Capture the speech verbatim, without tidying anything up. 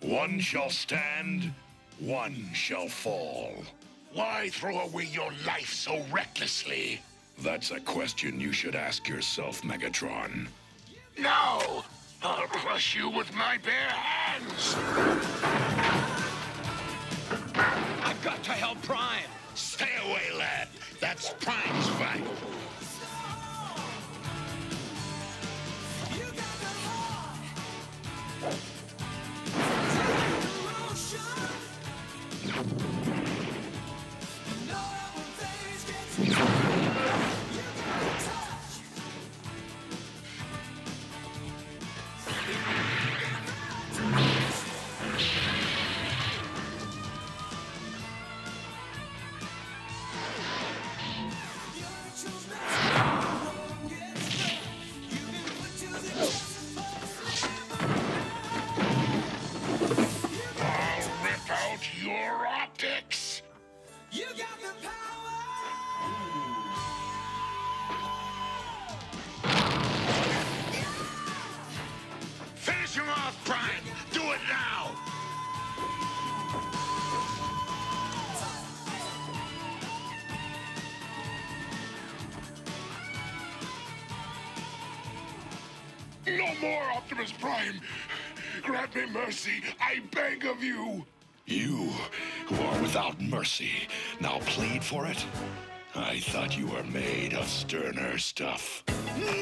One shall stand, one shall fall. Why throw away your life so recklessly? That's a question you should ask yourself, Megatron. No! I'll crush you with my bare hands! I've got to help Prime! Stay away, lad. That's Prime's fight. I'll rip out your optics! You got the power! Finish him off, Prime! Do it now! No more, Optimus Prime! Grant me mercy, I beg of you! You, who are without mercy, now plead for it? I thought you were made of sterner stuff.